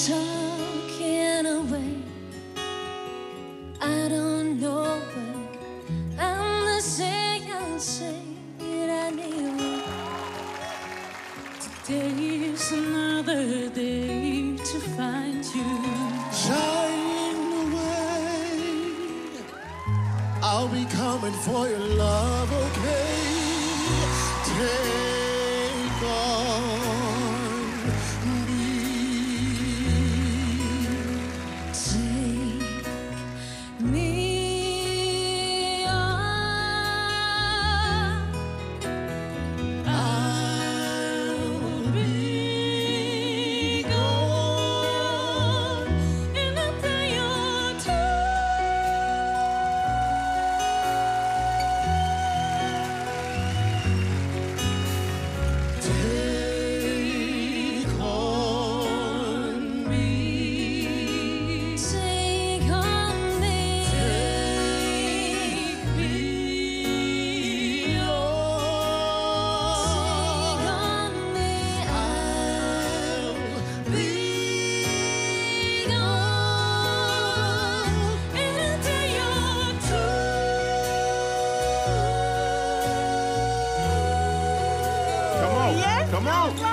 talking away. I don't know what I'm the say. I'll say it anyway. Today is another day to find you shining away. I'll be coming for your love, okay? Take on me. Take me on. I'll be gone in a day or two. Take on me. Take on me. Take me on. Take on me. I'll be gone in a day or two. Come on. Come on.